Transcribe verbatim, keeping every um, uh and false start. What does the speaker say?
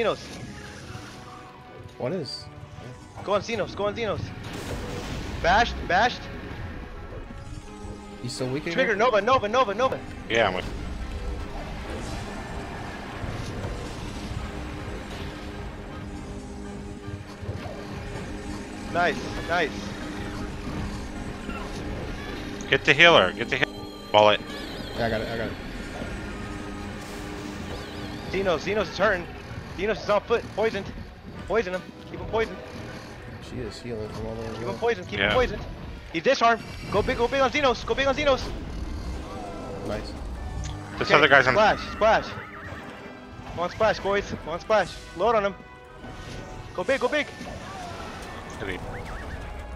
Xenos. What is? Go on Xenos. Go on Xenos. Bashed. Bashed. You still weak again? Trigger. Nova. Nova. Nova. Nova. Yeah, I'm with. Nice. Nice. Get the healer. Get the healer. Bullet. Yeah, I got it. I got it. Xenos. Xenos is hurting. Xenos is on foot. Poisoned. Poison him. Keep him poisoned. She is healing from all the way. Keep him poisoned. Keep Yeah. him poisoned. He's disarmed. Go big. Go big on Xenos. Go big on Xenos. Nice. This Okay, other guy's on. Splash. Splash. Come on, splash, boys. Come on, splash. Load on him. Go big. Go big. Okay.